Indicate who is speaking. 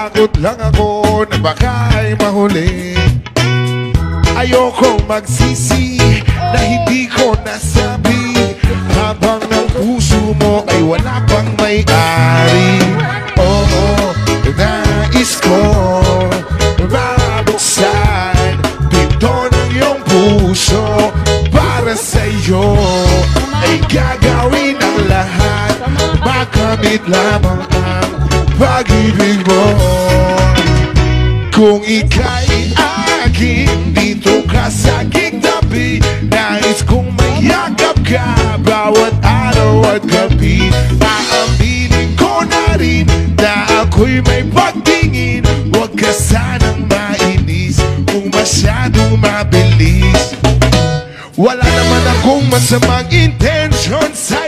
Speaker 1: Natatakot lang ako na baka ay mahuli. Ayokong magsisi na hindi ko nasabi, habang ang puso mo ay wala pang may-ari. Oo, nais ko mabuksan pinto ng iyong puso. Para sa'yo ay gagawin ang lahat, makamit lamang ang pag-ibig mo. Kung ika'y akin, dito ka sa aking tabi, nais kong mayakap ka bawat araw at gabi. Paaminin ko na rin na ako'y may pagtingin, huwag ka sanang mainis kung masyadong mabilis. Wala naman akong masamang intensyon sa'yo.